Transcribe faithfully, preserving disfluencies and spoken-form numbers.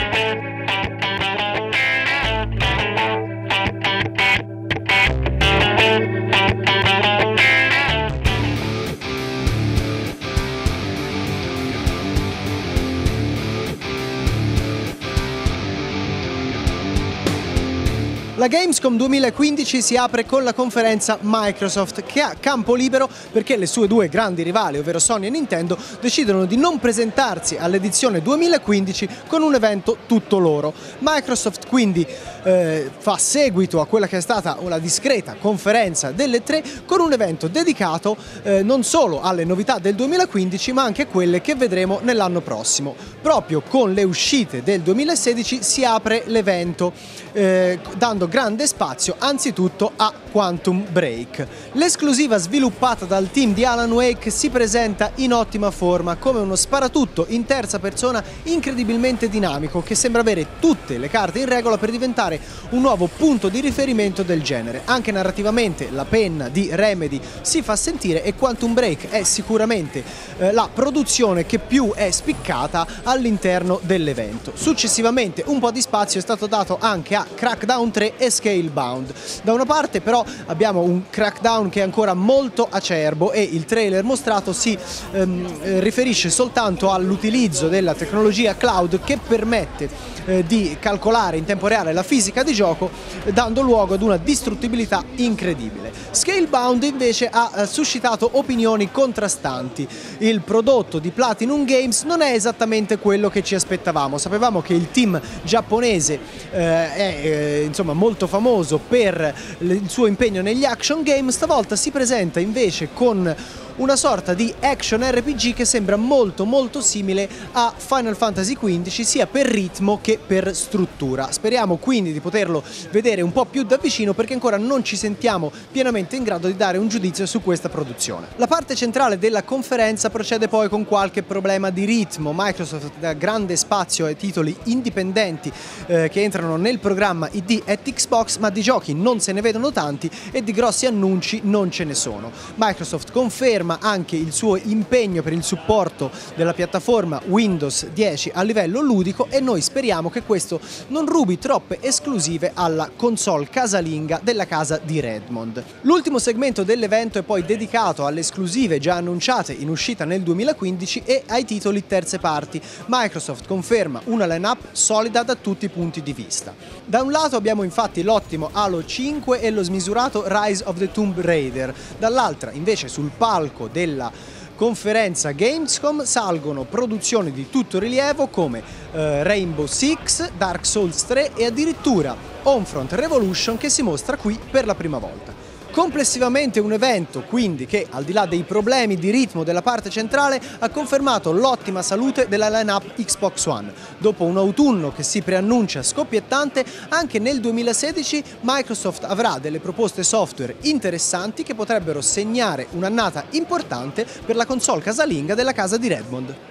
La Gamescom duemilaquindici si apre con la conferenza Microsoft, che ha campo libero perché le sue due grandi rivali, ovvero Sony e Nintendo, decidono di non presentarsi all'edizione duemilaquindici con un evento tutto loro. Microsoft quindi eh, fa seguito a quella che è stata una discreta conferenza delle tre con un evento dedicato eh, non solo alle novità del duemilaquindici ma anche quelle che vedremo nell'anno prossimo. Proprio con le uscite del duemilasedici si apre l'evento eh, dando grande spazio anzitutto a Quantum Break. L'esclusiva sviluppata dal team di Alan Wake si presenta in ottima forma come uno sparatutto in terza persona incredibilmente dinamico che sembra avere tutte le carte in regola per diventare un nuovo punto di riferimento del genere. Anche narrativamente la penna di Remedy si fa sentire e Quantum Break è sicuramente eh, la produzione che più è spiccata all'interno dell'evento. Successivamente un po' di spazio è stato dato anche a Crackdown tre e Scalebound. Da una parte però abbiamo un Crackdown che è ancora molto acerbo e il trailer mostrato si ehm, riferisce soltanto all'utilizzo della tecnologia cloud che permette eh, di calcolare in tempo reale la fisica di gioco, eh, dando luogo ad una distruttibilità incredibile. Scalebound invece ha eh, suscitato opinioni contrastanti. Il prodotto di Platinum Games non è esattamente quello che ci aspettavamo. Sapevamo che il team giapponese eh, è eh, insomma molto famoso per il suo impegno negli action game, stavolta si presenta invece con una sorta di action R P G che sembra molto molto simile a Final Fantasy quindici sia per ritmo che per struttura. Speriamo quindi di poterlo vedere un po' più da vicino perché ancora non ci sentiamo pienamente in grado di dare un giudizio su questa produzione. La parte centrale della conferenza procede poi con qualche problema di ritmo. Microsoft dà grande spazio ai titoli indipendenti eh, che entrano nel programma I D at Xbox, ma di giochi non se ne vedono tanti e di grossi annunci non ce ne sono. Microsoft conferma anche il suo impegno per il supporto della piattaforma Windows dieci a livello ludico e noi speriamo che questo non rubi troppe esclusive alla console casalinga della casa di Redmond. L'ultimo segmento dell'evento è poi dedicato alle esclusive già annunciate in uscita nel duemilaquindici e ai titoli terze parti. Microsoft conferma una line-up solida da tutti i punti di vista. Da un lato abbiamo infatti l'ottimo Halo cinque e lo smisurato Rise of the Tomb Raider, dall'altra invece sul palco della conferenza Gamescom salgono produzioni di tutto rilievo come eh, Rainbow Six, Dark Souls tre e addirittura Homefront Revolution che si mostra qui per la prima volta. Complessivamente un evento quindi che al di là dei problemi di ritmo della parte centrale ha confermato l'ottima salute della line-up Xbox One. Dopo un autunno che si preannuncia scoppiettante, anche nel duemilasedici Microsoft avrà delle proposte software interessanti che potrebbero segnare un'annata importante per la console casalinga della casa di Redmond.